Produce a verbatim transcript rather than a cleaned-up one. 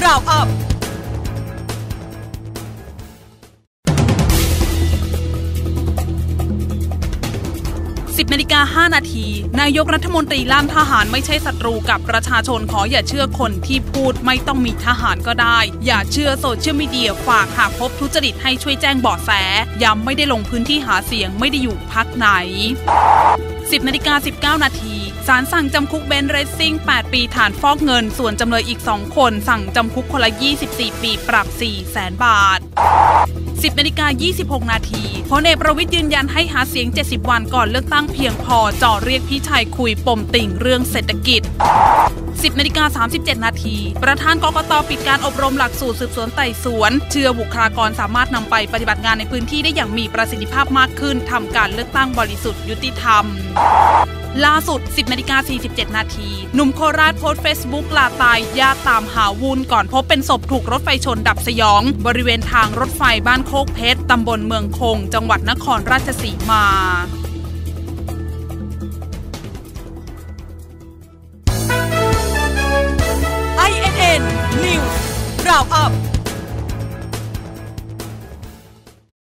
Round Upสิบนาฬิกาห้านาทีนายกรัฐมนตรีลั่นทหารไม่ใช่ศัตรูกับประชาชนขออย่าเชื่อคนที่พูดไม่ต้องมีทหารก็ได้อย่าเชื่อโซเชียลมีเดียฝากหากพบทุจริตให้ช่วยแจ้งเบาะแสย้ำไม่ได้ลงพื้นที่หาเสียงไม่ได้อยู่พรรคไหนสิบนาฬิกาสิบเก้านาทีศาลสั่งจำคุกเบนซ์เรซซิ่งแปดปีฐานฟอกเงินส่วนจำเลยอีกสองคนสั่งจำคุกคนละยี่สิบสี่ปีปรับ สี่แสน บาทสิบนาฬิกายี่สิบหกนาทีพลเอกประวิตรยืนยันให้หาเสียงเจ็ดสิบวันก่อนเลือกตั้งเพียงพอจ่อเรียกพี่ชัยคุยปมติ่งเรื่องเศรษฐกิจสิบนาฬิกาสามสิบเจ็ดนาทีประธานกกต.ปิดการอบรมหลักสูตรสืบสวนไต่สวนเชื่อบุคลากรสามารถนำไปปฏิบัติงานในพื้นที่ได้อย่างมีประสิทธิภาพมากขึ้นทำการเลือกตั้งบริสุทธิ์ยุติธรรมล่าสุด สิบนาฬิกาสี่สิบเจ็ดนาทีหนุ่มโคราชโพสต์เฟซบุ๊กลาตายญาติตามหาวุ้นก่อนพบเป็นศพถูกรถไฟชนดับสยองบริเวณทางรถไฟบ้านโคกเพชรตำบลเมืองคงจังหวัดนครราชสีมา ไอ เอ็น เอ็น News Round Up